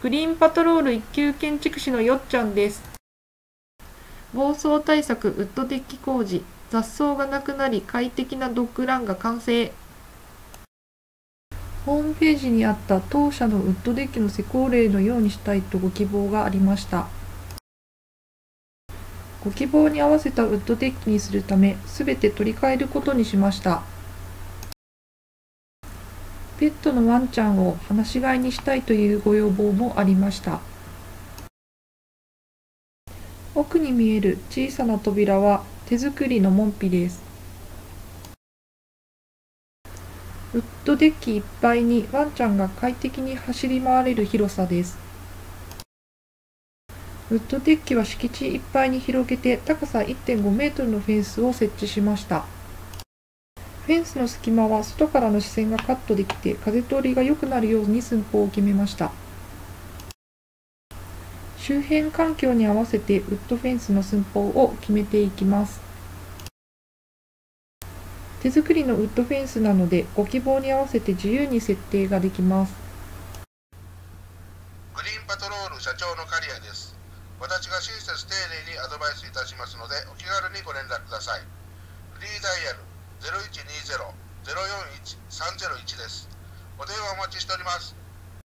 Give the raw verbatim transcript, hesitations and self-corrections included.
グリーンパトロール一級建築士のよっちゃんです。暴走対策ウッドデッキ工事、雑草がなくなり快適なドッグランが完成。ホームページにあった当社のウッドデッキの施工例のようにしたいとご希望がありました。ご希望に合わせたウッドデッキにするため、すべて取り替えることにしました。ペットのワンちゃんを放し飼いにしたいというご要望もありました。奥に見える小さな扉は手作りの門扉です。ウッドデッキいっぱいにワンちゃんが快適に走り回れる広さです。ウッドデッキは敷地いっぱいに広げて高さ いってんごメートルのフェンスを設置しました。フェンスの隙間は外からの視線がカットできて風通りが良くなるように寸法を決めました。周辺環境に合わせてウッドフェンスの寸法を決めていきます。手作りのウッドフェンスなのでご希望に合わせて自由に設定ができます。 グリーンパトロール社長の刈谷です。私が親切丁寧にアドバイスいたしますのでお気軽にご連絡ください。フリーダイヤルゼロいちにゼロ ゼロよんいち さんゼロいちです。お電話お待ちしております。